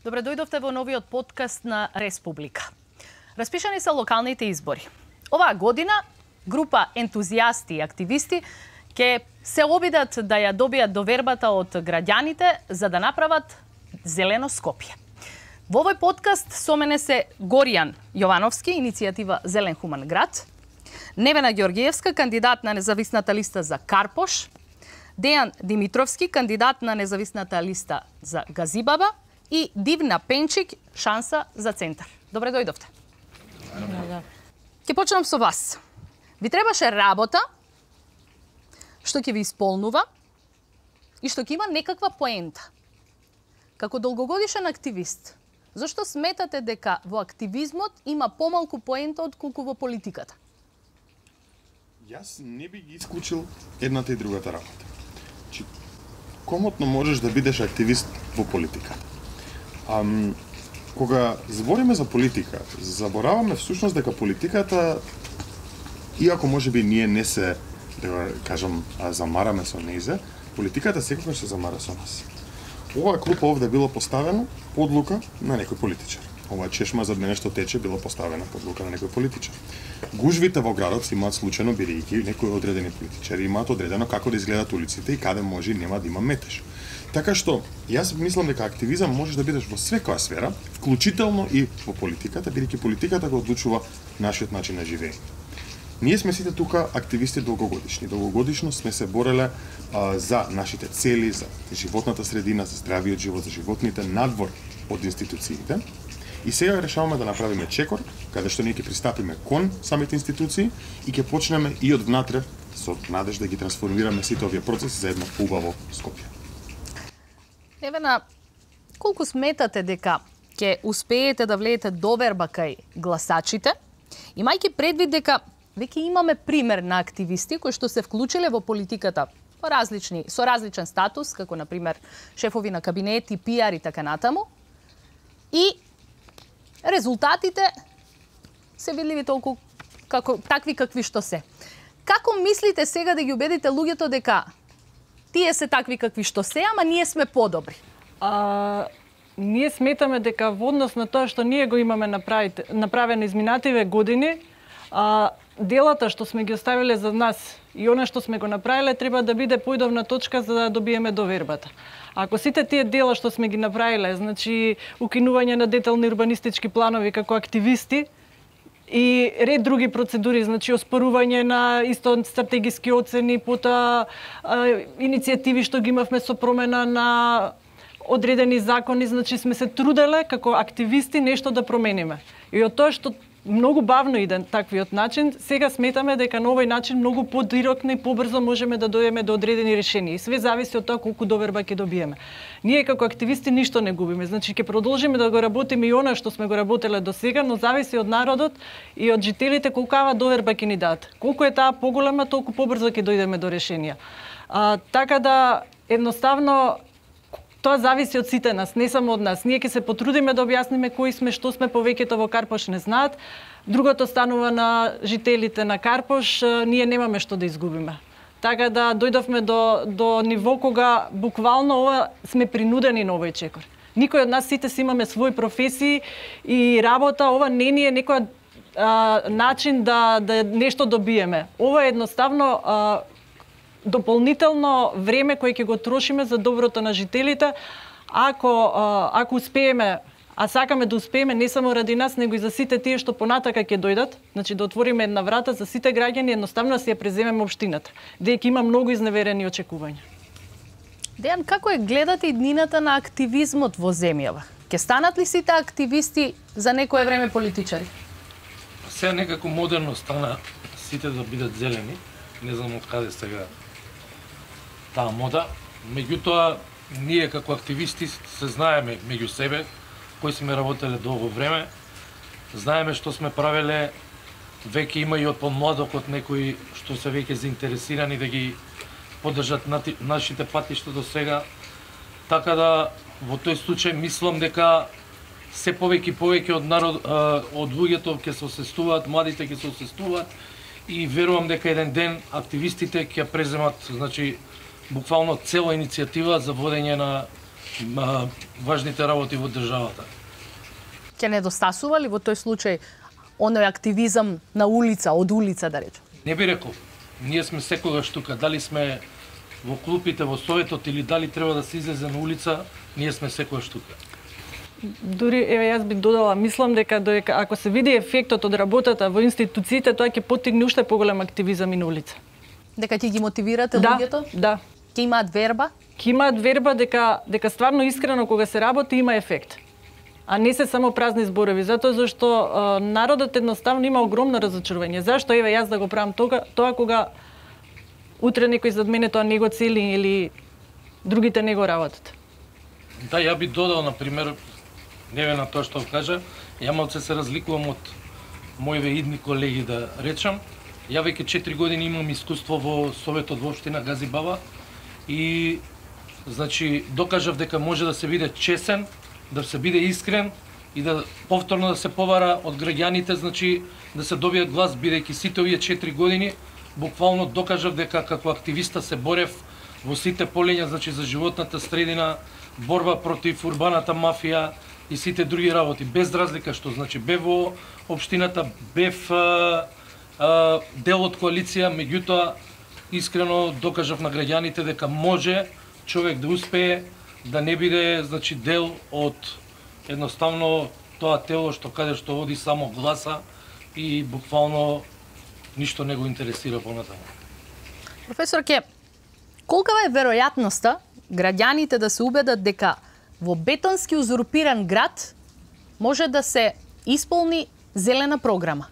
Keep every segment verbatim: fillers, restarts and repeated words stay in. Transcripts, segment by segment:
Добре дојдовте во новиот подкаст на Республика. Распишани се локалните избори. Оваа година група ентузијасти и активисти ќе се обидат да ја добијат довербата од граѓаните за да направат зелено Скопје. Во овој подкаст со мене се Горијан Јовановски, иницијатива Зелен хуман град, Невена Ѓоргиевска, кандидат на независната листа за Карпош, Дејан Димитровски, кандидат на независната листа за Газибаба и Дивна Пенчик, шанса за Центар. Добре дојдовте. Ќе почнам со вас. Ви требаше работа што ќе ви исполнува и што ќе има некаква поента. Како долгогодишен активист, зашто сметате дека во активизмот има помалку поента отколку во политиката? Јас не би ги исклучил едната и другата работа. Чи комотно можеш да бидеш активист во политиката. Ам, кога збориме за политика, забораваме всушност дека политиката, иако можеби ние не се, да кажам, замараме со нејзе, политиката секогаш се замара со нас. Оваа клупа овде било поставено по одлука на некој политичар. Оваа чешма зад мене што тече било поставена по одлука на некој политичар. Гужвите во градот се имаат случајно бидејќи некои одредени политичари имаат одредено како да изгледат улиците и каде може и нема да има метеж. Така што, јас мислам дека активизам можеш да бидеш во секоја сфера, вклучително и во политиката, бидејќи политиката го одлучува нашиот начин на живење. Ние сме сите тука активисти долгогодишни. Долгогодишно сме се бореле а, за нашите цели, за животната средина, за здравиот живот, за животните надвор од институциите. И сега решаваме да направиме чекор, каде што ние ќе пристапиме кон самите институции и ќе почнеме и од внатре со надеж да ги трансформираме сите овие процеси за едно поубаво Скопје. Невена, колку сметате дека ќе успеете да влеете доверба кај гласачите, имајќи предвид дека веќе имаме пример на активисти кои што се вклучиле во политиката по различни, со различен статус, како на пример шефови на кабинети, пиар и така натаму, и резултатите се видливи толку како такви какви што се. Како мислите сега да ги убедите луѓето дека тие се такви какви што се, ама ние сме подобри? А, ние сметаме дека во однос на тоа што ние го имаме направено изминативе години, а, делата што сме ги оставиле за нас и она што сме го направиле треба да биде поидовна точка за да добиеме довербата. Ако сите тие дела што сме ги направиле, значи укинување на детални урбанистички планови како активисти и ред други процедури, значи оспорување на исто стратегиски оцени, потоа иницијативи што ги имавме со промена на одредени закони, значи сме се труделе како активисти нешто да промениме. И од тоа што многу бавно иде таквиот начин, сега сметаме дека на овој начин многу подиректно и побрзо можеме да дојдеме до одредени решенија. И све зависи од тоа колку доверба ќе добиеме. Ние како активисти ништо не губиме, значи ќе продолжиме да го работиме и она што сме го работеле до сега, но зависи од народот и од жителите колкава доверба ќе ни дадат. Колку е таа поголема, толку побрзо ќе дојдеме до решенија. А, така да едноставно тоа зависи од сите нас, не само од нас. Ние ќе се потрудиме да објасниме кои сме, што сме, повеќето во Карпош не знаат. Другото станува на жителите на Карпош, ние немаме што да изгубиме. Така да дојдовме до, до ниво кога буквално ова сме принудени на овој чекор. Никој од нас сите си имаме своји професии и работа, ова не ни е некој а, начин да, да нешто добиеме. Ова е едноставно а, дополнително време кое ќе го трошиме за доброто на жителите, ако ако успееме, а сакаме да успееме не само ради нас, него и за сите тие што понатака ќе дојдат, значи да отвориме една врата за сите граѓани, едноставно си ја преземеме општината, дека има многу изневерени очекувања. Дејан, како е гледате иднината на активизмот во земјава? Ќе станат ли сите активисти за некое време политичари? Сега некако модерно стана сите да бидат зелени, не знам од каде сега таа мода, меѓутоа ние како активисти се знаеме меѓу себе, кои сме работеле долго време, знаеме што сме правеле, веќе има и од помладокот некои што се веќе заинтересирани да ги поддржат нашите патишта до сега, така да во тој случај мислам дека се повеќе и повеќе од народ, од луѓето ќе се освестуваат, младите ќе се освестуваат и верувам дека еден ден активистите ќе преземат, значи буквално цела иницијатива за водење на а, важните работи во државата. Ќе недостасува ли во тој случај оној активизам на улица, од улица да речем? Не би рекол. Ние сме секогаш тука, дали сме во клупите, во советот или дали треба да се излезе на улица, ние сме секогаш тука. Дури, еве, јас би додала, мислам дека дека ако се види ефектот од работата во институциите, тоа ќе поттигне уште поголем активизам и на улица. Дека ќе ги мотивирате Да, луѓето? да. Ќе имаат верба? Ќе имаат верба дека дека стварно искрено кога се работи има ефект. А не се само празни зборови, затоа зашто а, народот едноставно има огромно разочарување. Зашто еве јас да го правам тоа, тоа кога утре некој зад мене тоа не го цели или другите не го работат. Да, ја би додал, на пример, неве на тоа што кажа, ја малце се разликувам од моите идни колеги, да речам. Ја веќе четири години имам искуство во Советот во општина Газибаба и значи докажав дека може да се биде чесен, да се биде искрен и да повторно да се повара од граѓаните, значи да се добијат глас, бидејќи сите овие четири години буквално докажав дека како активиста се борев во сите полиња, значи за животната средина, борба против урбаната мафија и сите други работи, без разлика што значи бев во општината, бев а, а, дел од коалиција, меѓутоа искрено докажав на граѓаните дека може човек да успее да не биде значи дел од едноставно тоа тело што каде што води само гласа и буквално ништо не го интересира понатаму. Професор Ке, колкава е веројатноста граѓаните да се убедат дека во бетонски узурпиран град може да се исполни зелена програма?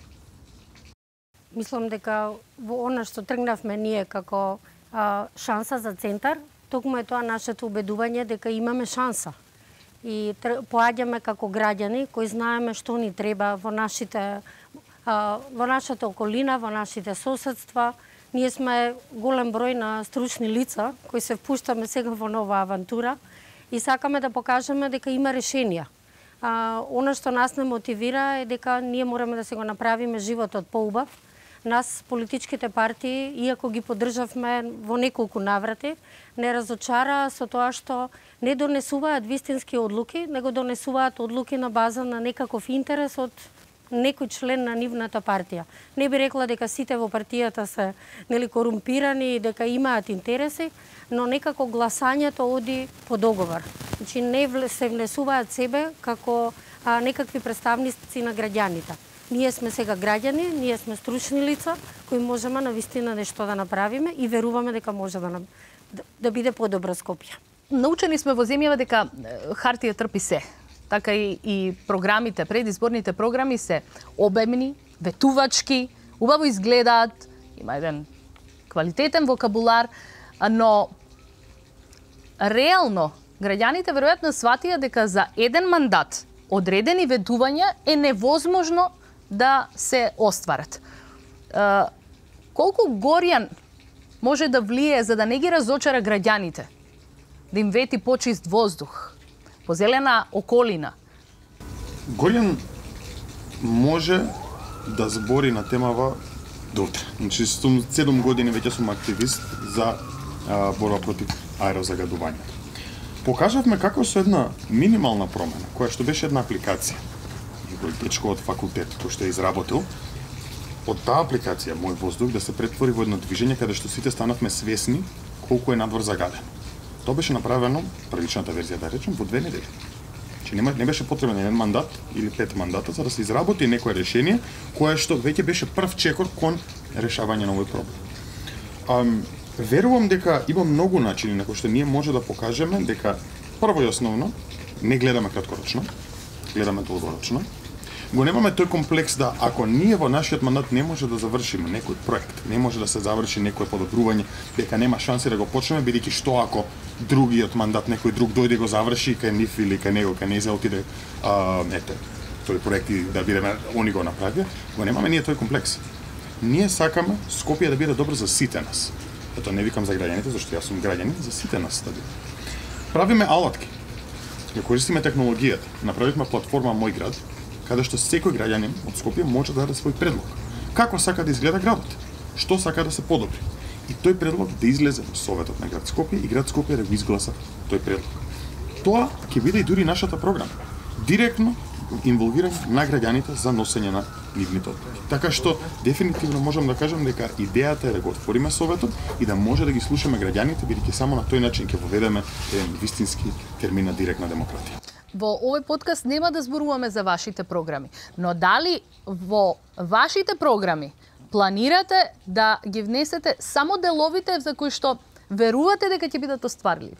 Мислам дека во она што тргнавме ние како а, шанса за центар, токму е тоа нашето убедување дека имаме шанса. И поаѓаме како граѓани кои знаеме што ни треба во нашите а, во нашата околина, во нашите соседства. Ние сме голем број на стручни лица кои се впуштаме сега во нова авантура и сакаме да покажеме дека има решенија. А, она што нас не мотивира е дека ние мораме да се го направиме животот поубав. Нас, политичките партии, иако ги поддржавме во неколку наврати, не разочара со тоа што не донесуваат вистински одлуки, него донесуваат одлуки на база на некаков интерес од некој член на нивната партија. Не би рекла дека сите во партијата се нели корумпирани и дека имаат интереси, но некако гласањето оди по договор. Значи не се внесуваат себе како а, некакви представници на граѓаните. Ние сме сега граѓани, ние сме стручни лица кои можеме на вистина нешто да направиме и веруваме дека може да, да, да биде подобра Скопје. Научени сме во земјава дека хартија трпи се. Така и, и програмите, предизборните програми се обемни, ветувачки, убаво изгледаат, има еден квалитетен вокабулар, но реално граѓаните веројатно сватија дека за еден мандат одредени ветувања е невозможно да се остварат. Uh, колку Горјан може да влие за да не ги разочара граѓаните? Да им вети почист воздух, позелена околина? Горјан може да збори на темава дотре. Значи, сум седум години веќе сум активист за а, борба против аерозагадувањето. Покажавме како со една минимална промена, која што беше една апликација, кој дечко од факултет кој што е изработил, од таа апликација Мој воздух да се претвори во едно движење каде што сите станавме свесни колку е надвор загаден. Тоа беше направено, приличната верзија да речем, во две недели. Че не, не беше потребен еден мандат или пет мандата за да се изработи некое решение кое што веќе беше прв чекор кон решавање на овој проблем. Ам, верувам дека има многу начини на кои што ние може да покажеме дека прво и основно не гледаме краткорочно, гледаме долгорочно. Го немаме тој комплекс да ако ние во нашиот мандат не може да завршиме некој проект, не може да се заврши некое подобрување, дека нема шанси да го почнеме, бидејќи што ако другиот мандат некој друг дојде го заврши кај нив или кај него, кај незе отиде а, ете, тој проект и да бидеме они го направија, го немаме ние тој комплекс. Ние сакаме Скопје да биде добро за сите нас. Ето не викам за граѓаните, зашто јас сум граѓанин, за сите нас да биде. Правиме алатки. Ја користиме технологијата. Направивме платформа Мој град, каде што секој граѓанин од Скопје може да даде свој предлог. Како сака да изгледа градот? Што сака да се подобри? И тој предлог да излезе во Советот на град Скопје и град Скопје да го изгласа тој предлог. тоа ќе биде и дури нашата програма. Директно инволвирање на граѓаните за носење на нивните одлуки. Така што дефинитивно можам да кажам дека идејата е да го отвориме советот и да може да ги слушаме граѓаните, бидејќи само на тој начин ќе воведеме еден вистински термин на директна демократија. Во овој подкаст нема да зборуваме за вашите програми, но дали во вашите програми планирате да ги внесете само деловите за кои што верувате дека ќе бидат остварливи?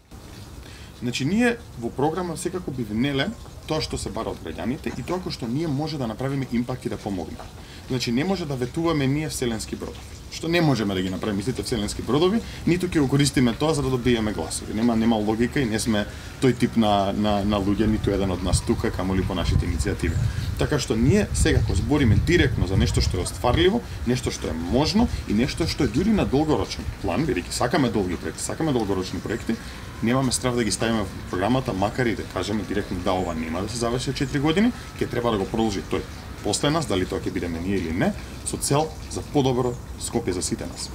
Значи, ние во програма секако би внеле тоа што се бара од граѓаните и тоа кој што ние може да направиме импакт и да помогнеме. Значи, не може да ветуваме ние вселенски бродови. Што не можеме да ги направиме сите вселенски бродови, ниту ќе го користиме тоа за да добиеме гласови. Нема нема логика и не сме тој тип на на на луѓе, ниту еден од нас тука, камоли по нашите иницијативи. Така што ние секако збориме директно за нешто што е остварливо, нешто што е можно и нешто што е дури на долгорочен план, бидејќи сакаме долги проекти, сакаме долгорочни проекти, немаме страв да ги ставиме во програмата, макар и да кажеме директно да ова нема да се заврши четири години, ќе треба да го продолжи тој после нас, дали тоа ќе бидеме ние или не, со цел за подобро Скопје за сите нас.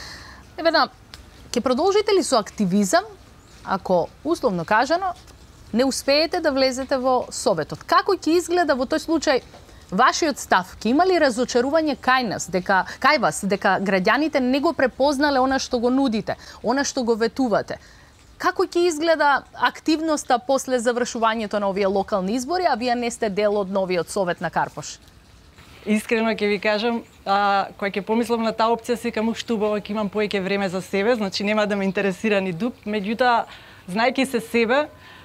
Евена, ќе продолжите ли со активизам, ако, условно кажано, не успеете да влезете во Советот? Како ќе изгледа во тој случај вашиот став? Ќе има ли разочарување кај нас, дека, кај вас, дека граѓаните не го препознале она што го нудите, она што го ветувате? Како ќе изгледа активноста после завршувањето на овие локални избори, а вие не сте дел од новиот Совет на Карпош? Искрено ќе ви кажам, а, кога ќе помислам на таа опција, си каму што убаво ќе имам поеќе време за себе, значи нема да ме интересира ни дуп, меѓутоа, знајќи се себе,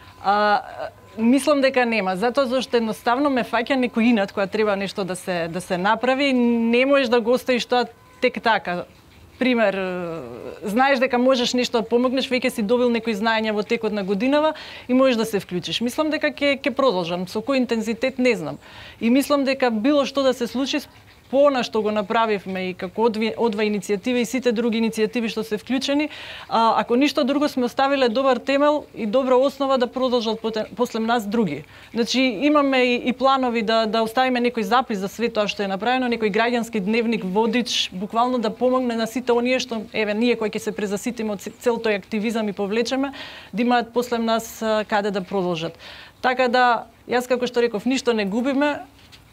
а, мислам дека нема, затоа зашто едноставно ме фаќа некој инат кога треба нешто да се да се направи, не можеш да го оставиш тоа тек така. Пример, знаеш дека можеш нешто да помогнеш, веќе си добил некои знаења во текот на годинава и можеш да се вклучиш. Мислам дека ќе ќе продолжам, со кој интензитет не знам. И мислам дека било што да се случи по она што го направивме и како одва, одва иницијатива и сите други иницијативи што се вклучени, а, ако ништо друго сме оставиле добар темел и добра основа да продолжат после нас други. Значи имаме и, и планови да да оставиме некој запис за све тоа што е направено, некој граѓански дневник, водич, буквално да помогне на сите оние што еве ние кои ќе се презаситиме од цел тој активизам и повлечеме, да имаат после нас каде да продолжат. Така да, јас како што реков, ништо не губиме.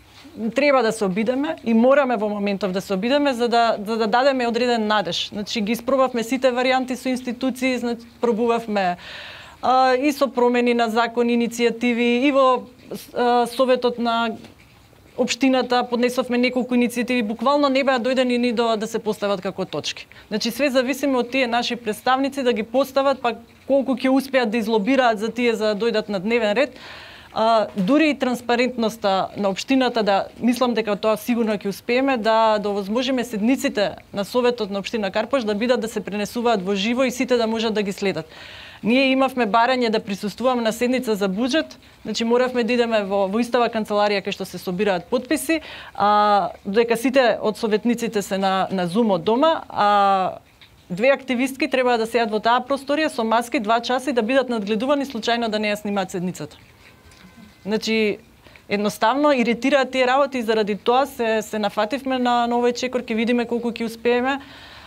Треба да се обидеме и мораме во моментов да се обидеме за да за да дадеме одреден надеж. Значи ги испробавме сите варијанти со институции, значи пробувавме а, и со промени на закони, иницијативи и во а, Советот на општината поднесовме неколку иницијативи, буквално не беа дојдени ни до да се постават како точки. Значи све зависиме од тие наши представници да ги постават, па колку ќе успеат да излобираат за тие за да дојдат на дневен ред. А, дури и транспарентноста на општината, да мислам дека тоа сигурно ќе успееме да да овозможиме седниците на Советот на општина Карпош да бидат да се пренесуваат во живо и сите да можат да ги следат. Ние имавме барање да присуствуваме на седница за буџет, значи моравме да идеме во, во истава канцеларија кај што се собираат потписи, а додека сите од советниците се на на Зум од дома, а две активистки треба да седат во таа просторија со маски два часа и да бидат надгледувани случајно да не ја снимаат седницата. Значи, едноставно иритираат тие работи и заради тоа се се нафативме на новој чекор, ќе видиме колку ќе успееме.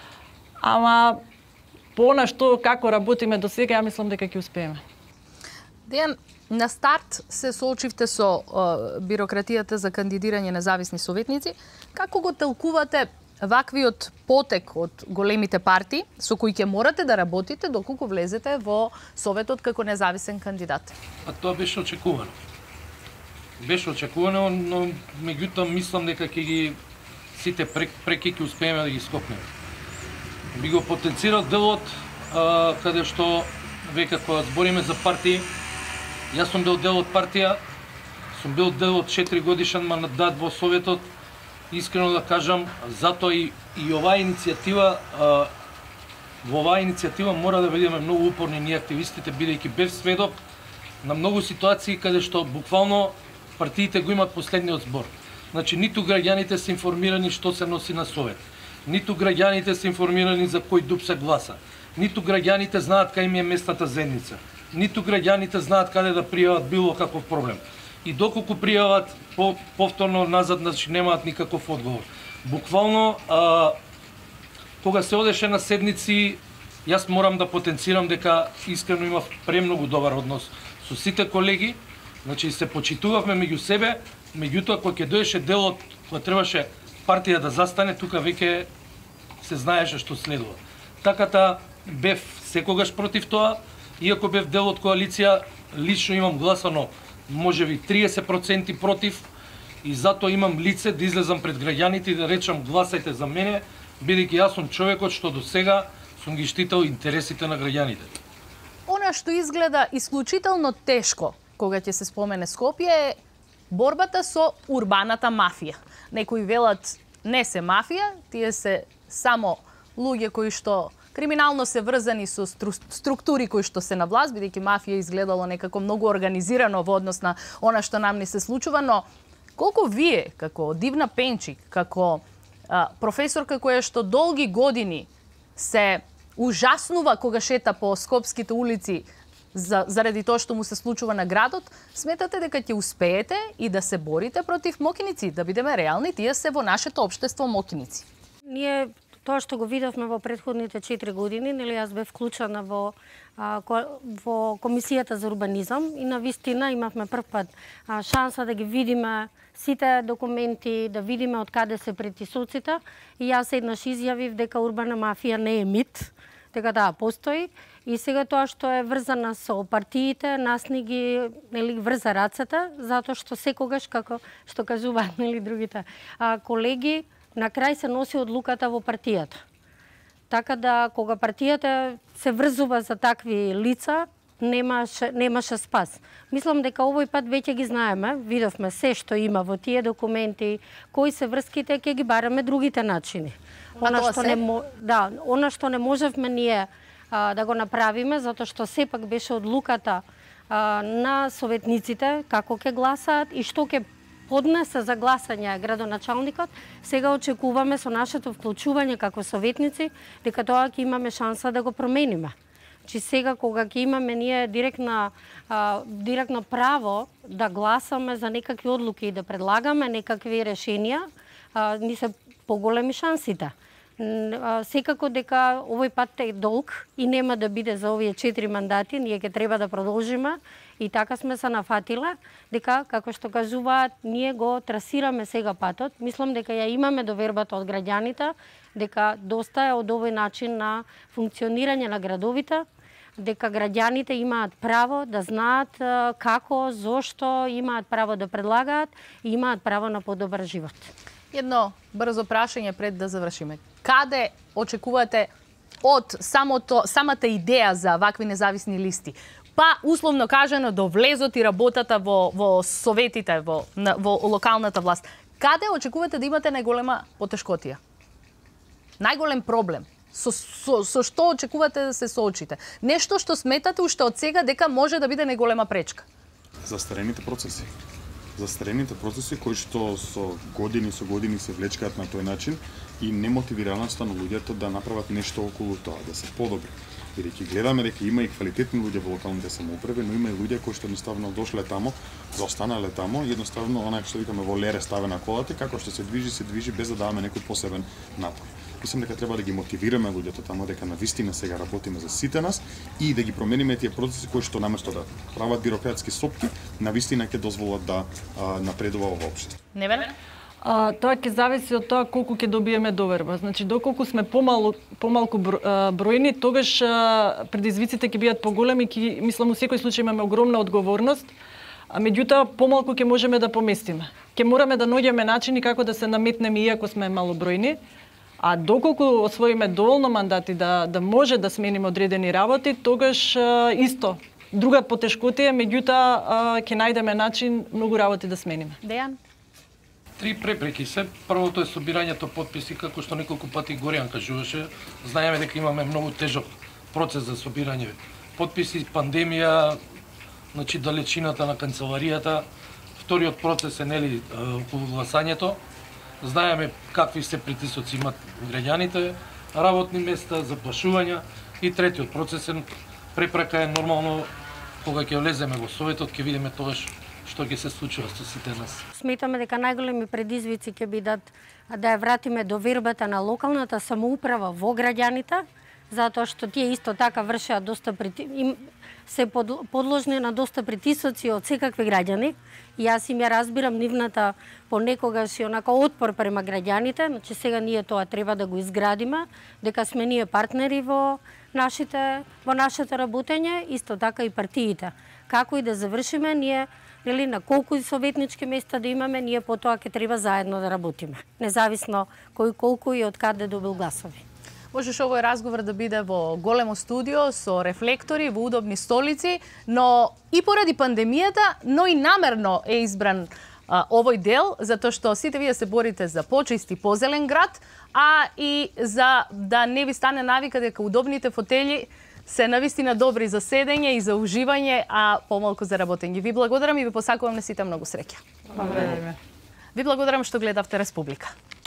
Ама по она што како работиме до сега, ја мислам дека ќе успееме. Дејан, на старт се соочивте со uh, бирократијата за кандидирање независни советници. Како го телкувате ваквиот потек од големите партии со кои ќе морате да работите доколку влезете во Советот како независен кандидат? А тоа беше очекувано. Беше очекувано, но меѓутоа мислам дека ќе ги сите преки ќе успееме да ги скокнеме. Би го потенцирал делот а, каде што веќе кога збориме за партии, јас сум бил дел од партија, сум бил дел од четири годишен мандат во Советот. Искрено да кажам, затоа и, и оваа иницијатива, а, во оваа иницијатива мора да бидеме многу упорни ние активистите, бидејќи бев сведок на многу ситуации каде што буквално партиите го имат последниот збор. Значи, ниту граѓаните се информирани што се носи на Совет, ниту граѓаните се информирани за кој дуб се гласа, ниту граѓаните знаат кај им е местната зедница, ниту граѓаните знаат каде да пријават било каков проблем. И доколку пријават по, повторно назад, значи немаат никаков одговор. Буквално, а, кога се одеше на седници, јас морам да потенцирам дека искрено имав премногу добар однос со со сите колеги, значи се почитувавме меѓу себе, меѓутоа кога ќе доеше делот, кога требаше партија да застане, тука веќе се знаеше што следува. Таката бев секогаш против тоа, иако бев дел од коалиција, лично имам гласано можеби триесет проценти против и затоа имам лице да излезам пред граѓаните и да речам гласајте за мене, бидејќи јас сум човекот што до сега сум ги штител интересите на граѓаните. Она што изгледа исклучително тешко кога ќе се спомене Скопје е борбата со урбаната мафија. Некои велат не се мафија, тие се само луѓе кои што криминално се врзани со стру, структури кои што се на власт, бидејќи мафија изгледало некако многу организирано во однос на она што нам ни се случува, но колку вие, како Дивна Пенчик, како а, професорка која што долги години се ужаснува кога шета по скопските улици за, заради тоа што му се случува на градот, сметате дека ќе успеете и да се борите против мокиници, да бидеме реални, тие се во нашето општество мокиници? Ние тоа што го видовме во претходните четири години, нели јас бев вклучена во а, ко, во комисијата за урбанизам и на вистина имавме прв пат а, шанса да ги видиме сите документи, да видиме од каде се притисоците и јас еднаш изјавив дека урбана мафија не е мит, дека таа постои и сега тоа што е врзана со партиите, нас ни ги нели врза рацете, затоа што секогаш како што кажуваат нели другите а, колеги, на крај се носи одлуката во партијата. Така да кога партијата се врзува за такви лица, немаше немаше спас. Мислам дека овој пат веќе ги знаеме, видовме се што има во тие документи, кои се врските, ќе ги бараме другите начини. Она што не да, она што не можевме ние а, да го направиме, затоа што сепак беше одлуката а, на советниците како ќе гласаат и што ќе поднесе за гласање градоначалникот, сега очекуваме со нашето вклучување како советници дека тоа ќе имаме шанса да го промениме. Чи сега кога ќе имаме ние директна а, директно право да гласаме за некакви одлуки и да предлагаме некакви решенија, а, ни се поголеми шансите. Секако дека овој пат е долг и нема да биде за овие четири мандати, ние ќе треба да продолжиме и така сме се нафатиле дека, како што кажуваат, ние го трасираме сега патот. Мислам дека ја имаме довербата од граѓаните, дека доста е од овој начин на функционирање на градовите, дека граѓаните имаат право да знаат како, зошто, имаат право да предлагаат и имаат право на подобар живот. Едно брзо прашање пред да завршиме. Каде очекувате од самото, самата идеја за вакви независни листи, па условно кажано до влезот и работата во, во советите, во, на, во локалната власт, каде очекувате да имате најголема потешкотија? Најголем проблем? Со, со, со што очекувате да се соочите? Нешто што сметате уште од сега дека може да биде најголема пречка? Застарените процеси. Застарените процеси кои што со години со години се влечкаат на тој начин и немотивираноста на луѓето да направат нешто околу тоа, да се подобри. Бидејќи гледаме дека има и квалитетни луѓе во локалните самоуправи, но има и луѓе кои што едноставно дошле тамо, заостанале тамо и едноставно она што викаме во лере ставена колата, како што се движи, се движи без да даваме некој посебен напор. Мислам дека треба да ги мотивираме луѓето тамо дека навистина сега работиме за сите нас и да ги промениме тие процеси кои што наместо да прават бирократски сопки, навистина ќе дозволат да а, напредува ова општество. Невена? А, тоа ќе зависи од тоа колку ќе добиеме доверба. Значи, доколку сме помалку, помалку бројни, тогаш а, предизвиците ќе бидат поголеми, ќе, мислам, у секој случај имаме огромна одговорност, а меѓутоа помалку ќе можеме да поместиме. Ќе мораме да наоѓеме начини како да се наметнеме иако сме малобројни, а доколку освоиме доволно мандати да, да може да смениме одредени работи, тогаш а, исто. Друга потешкотија, меѓутоа ќе најдеме начин многу работи да смениме. Дејан? Три препреки се. Првото е собирањето потписи, како што неколку пати Горијан кажуваше. Знаеме дека имаме многу тежок процес за собирање потписи, пандемија, значи далечината на канцеларијата. Вториот процес е нели околу гласањето. Знаеме какви се притисоци имат граѓаните, работни места, заплашувања и третиот процес е препрака е нормално кога ќе влеземе во советот, ќе видиме тогаш што ќе се случува со сите нас. Сметаме дека најголеми предизвици ќе бидат да ја вратиме довербата на локалната самоуправа во граѓаните, затоа што тие исто така вршеат доста прити... им се под... подложни на доста притисоци од секакви граѓани. И јас им ја разбирам нивната понекогаш и онака отпор према граѓаните, значи сега ние тоа треба да го изградиме, дека сме ние партнери во нашите во нашето работење, исто така и партиите. Како и да завршиме, ние нели на колку и советнички места да имаме, ние потоа ќе треба заедно да работиме, независно кој колку и од каде добил гласови. Можеш овој разговор да биде во големо студио со рефлектори, во удобни столици, но и поради пандемијата, но и намерно е избран а, овој дел, затоа што сите вие се борите за почист и позелен град, а и за да не ви стане навика дека удобните фотели се навистина добри за седење и за уживање, а помалку за работење. Ви благодарам и ви посакувам на сите многу среќа. Благодарам. Ви благодарам што гледавте Республика.